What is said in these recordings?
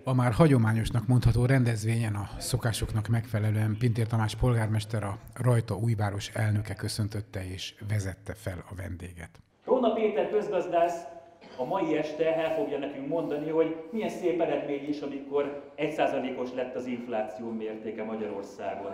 A már hagyományosnak mondható rendezvényen a szokásoknak megfelelően Pintér Tamás polgármester a Rajta Újváros elnöke köszöntötte és vezette fel a vendéget. Róna Péter közgazdász a mai este el fogja nekünk mondani, hogy milyen szép eredmény is, amikor 1%-os lett az infláció mértéke Magyarországon.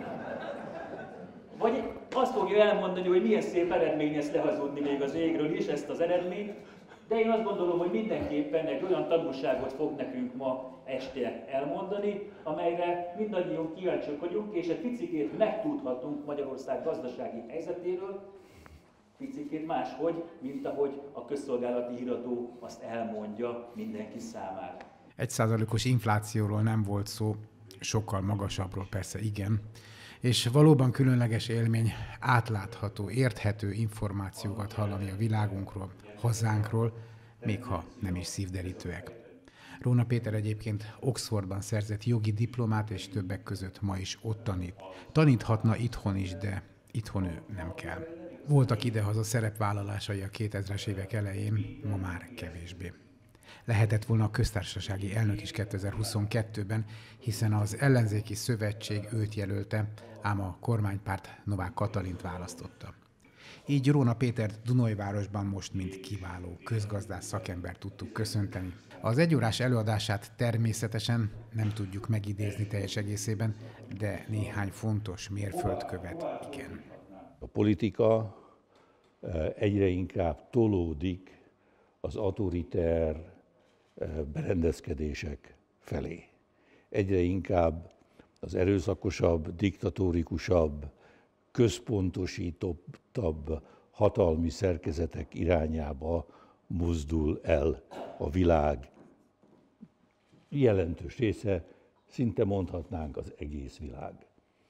Vagy azt fogja elmondani, hogy milyen szép eredmény ezt lehazudni még az égről is, ezt az eredményt, de én azt gondolom, hogy mindenképpen egy olyan tanulságot fog nekünk ma este elmondani, amelyre mindannyian kíváncsiak vagyunk, és egy picikét megtudhatunk Magyarország gazdasági helyzetéről, picikét máshogy, mint ahogy a közszolgálati híradó azt elmondja mindenki számára. 1%-os inflációról nem volt szó, sokkal magasabbról persze igen, és valóban különleges élmény átlátható, érthető információkat hallani a világunkról, hazánkról, még ha nem is szívderítőek. Róna Péter egyébként Oxfordban szerzett jogi diplomát, és többek között ma is ott tanít. Taníthatna itthon is, de itthon ő nem kell. Voltak idehaza szerepvállalásai a 2000-es évek elején, ma már kevésbé. Lehetett volna a köztársasági elnök is 2022-ben, hiszen az ellenzéki szövetség őt jelölte, ám a kormánypárt Novák Katalint választotta. Így Róna Pétert Dunajvárosban most mint kiváló közgazdász szakember tudtuk köszönteni. Az egyórás előadását természetesen nem tudjuk megidézni teljes egészében, de néhány fontos mérföldkövet igen. A politika egyre inkább tolódik az autoriter berendezkedések felé. Egyre inkább az erőszakosabb, diktatórikusabb, központosítottabb hatalmi szerkezetek irányába mozdul el a világ jelentős része, szinte mondhatnánk az egész világ.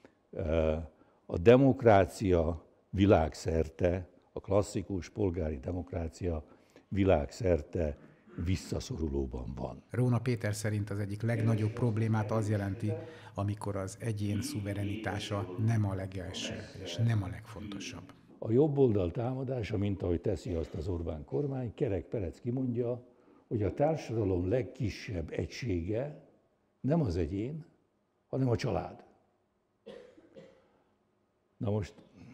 A demokrácia világszerte, a klasszikus polgári demokrácia világszerte visszaszorulóban van. Róna Péter szerint az egyik legnagyobb problémát az jelenti, amikor az egyén szuverenitása nem a legelső és nem a legfontosabb. A jobboldal támadása, mint ahogy teszi azt az Orbán kormány, Kerek Perec kimondja, hogy a társadalom legkisebb egysége nem az egyén, hanem a család. Na most,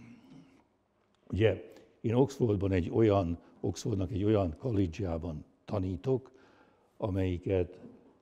ugye én Oxfordnak egy olyan college-jában tanítok, amelyiket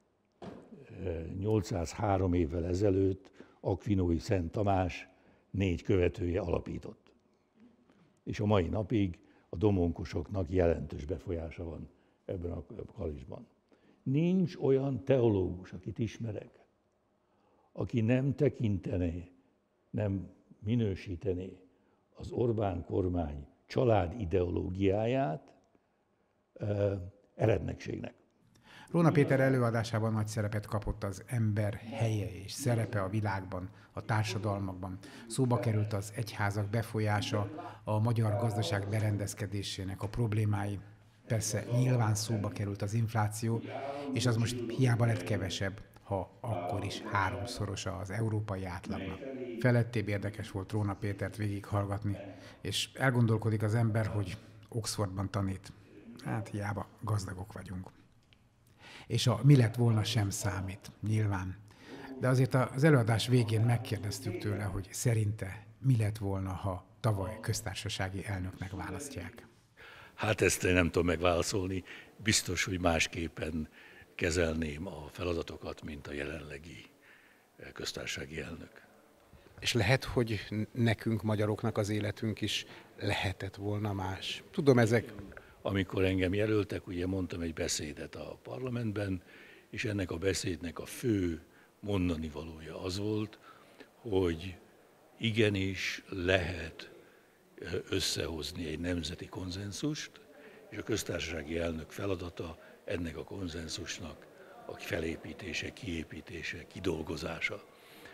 803 évvel ezelőtt Akvinói Szent Tamás 4 követője alapított. És a mai napig a domonkosoknak jelentős befolyása van ebben a college-ban. Nincs olyan teológus, akit ismerek, aki nem tekintené, nem minősítené az Orbán kormány család ideológiáját erednekségnek. Róna Péter előadásában nagy szerepet kapott az ember helye és szerepe a világban, a társadalmakban. Szóba került az egyházak befolyása, a magyar gazdaság berendezkedésének a problémái. Persze nyilván szóba került az infláció, és az most hiába lett kevesebb, ha akkor is 3-szorosa az európai átlagnak. Felettébb érdekes volt Róna Pétert végighallgatni, és elgondolkodik az ember, hogy Oxfordban tanít. Hát hiába gazdagok vagyunk. És a mi lett volna sem számít, nyilván. De azért az előadás végén megkérdeztük tőle, hogy szerinte mi lett volna, ha tavaly köztársasági elnöknek választják. Hát ezt én nem tudom megválaszolni. Biztos, hogy másképpen kezelném a feladatokat, mint a jelenlegi köztársasági elnök. És lehet, hogy nekünk, magyaroknak az életünk is lehetett volna más. Tudom, ezek... Amikor engem jelöltek, ugye mondtam egy beszédet a parlamentben, és ennek a beszédnek a fő mondani valója az volt, hogy igenis lehet összehozni egy nemzeti konszenzust, és a köztársasági elnök feladata ennek a konszenzusnak a felépítése, kiépítése, kidolgozása.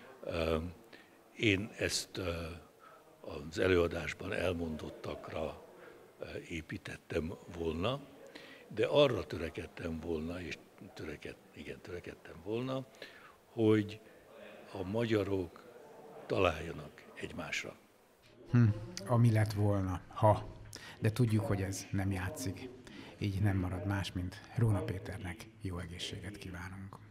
Én ezt az előadásban elmondottakra építettem volna, de arra törekedtem volna, és törekedtem volna, hogy a magyarok találjanak egymásra. Ami lett volna, ha. De tudjuk, hogy ez nem játszik. Így nem marad más, mint Róna Péternek jó egészséget kívánunk.